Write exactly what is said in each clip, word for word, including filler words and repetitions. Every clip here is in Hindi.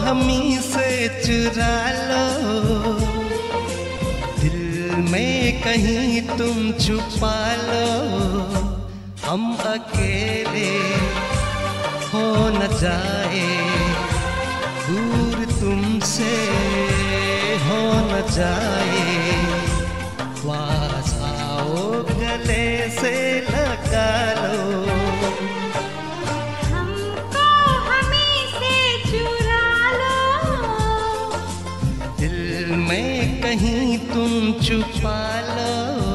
हमी से चुरा लो, दिल में कहीं तुम छुपा लो, हम अकेले हो न जाए, दूर तुमसे हो न जाए, पास आओ गले से लगा लो, हमको हमी से चुरा लो, दिल में कहीं तुम छुपा लो।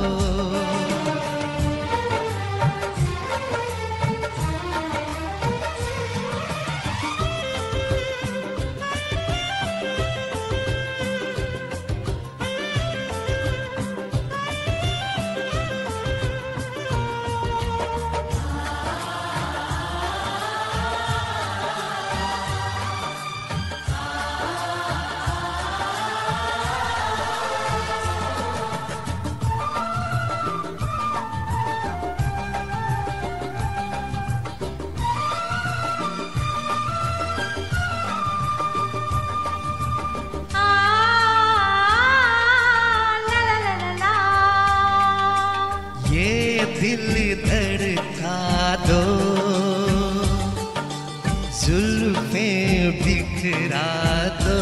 दिल धड़का दो, जुल्फें बिखरा दो,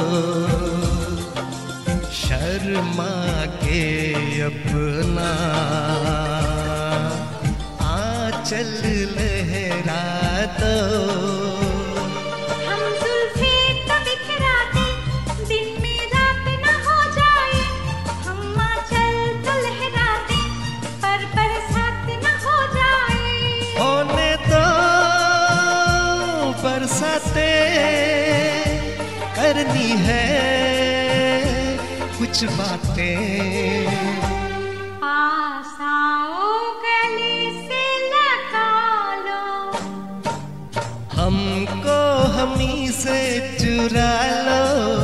शर्मा के अपना आंचल लहरा दो, हम जुल्फें तो बिखराते, दिन में रात न हो जाए, हम आंचल तो लहराते, पर बरसात न हो जाए, होने दो बरसाते, करनी है कुछ बातें, पास आओ गले से लगा लो, हमको हमी से चुरा लो,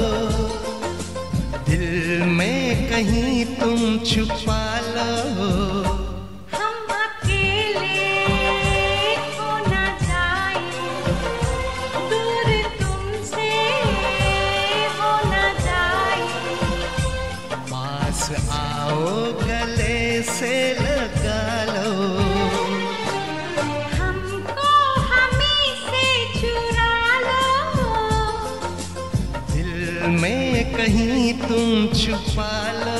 दिल में कहीं तुम छुपा लो, हम अकेले हो न जाए, दूर तुमसे हो न जाए, पास आओ गले से लगा लो, हमको हमी से चुरा लो, दिल में कहीं तुम छुपा लो।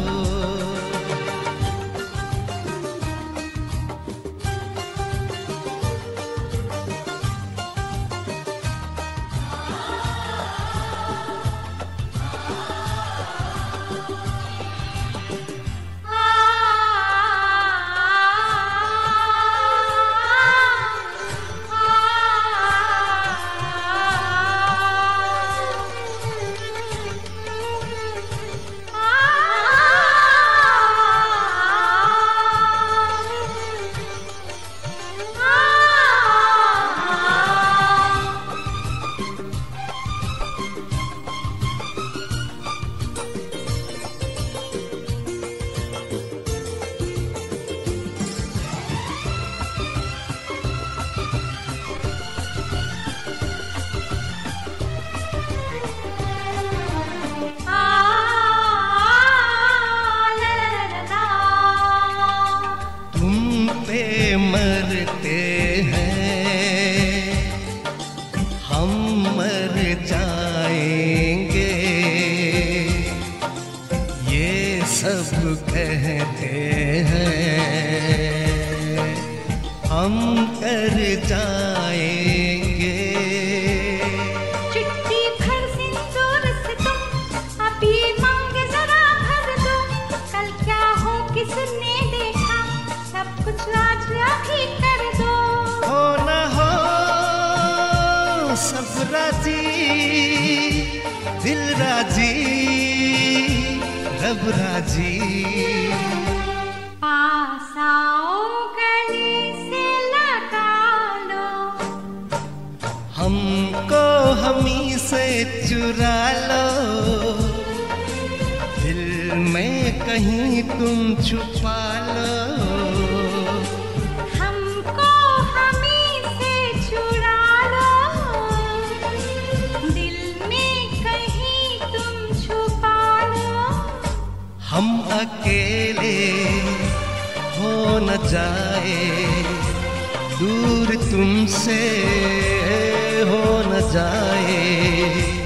मरते हैं हम मर जाएंगे, ये सब कहते हैं हम कर जाएंगे, चिट्ठी भर सिंदूर से तुम अभी मांग जरा भर दो, कल क्या हो किसने देखा, सब कुछ आज अभी कर दो, हो न हो सब राजी, दिल राजी रब राजी, पास आओ गले से लगा लो, हमको हमी से चुरा लो, दिल में कहीं तुम छुपा लो, हमको हमी से चुरा लो, दिल अकेले हो न जाए, दूर तुमसे हो न जाए।